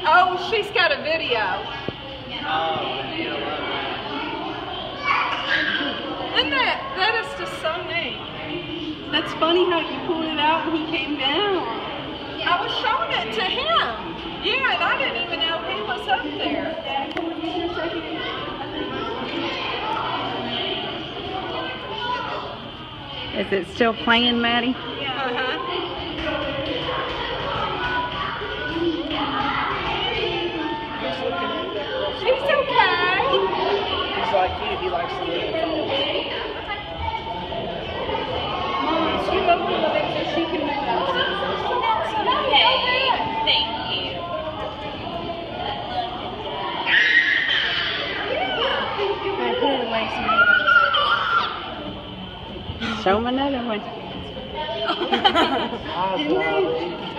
Oh, she's got a video. And that is just so neat. That's funny how you pulled it out and he came down. I was showing it to him. Yeah, and I didn't even know he was up there. Is it still playing, Maddie? Uh-huh. He's okay. He's like you, he likes to live in the Mom, scoot over a little bit so she can move out. Okay, thank you. I put it away so Show him another one. phone.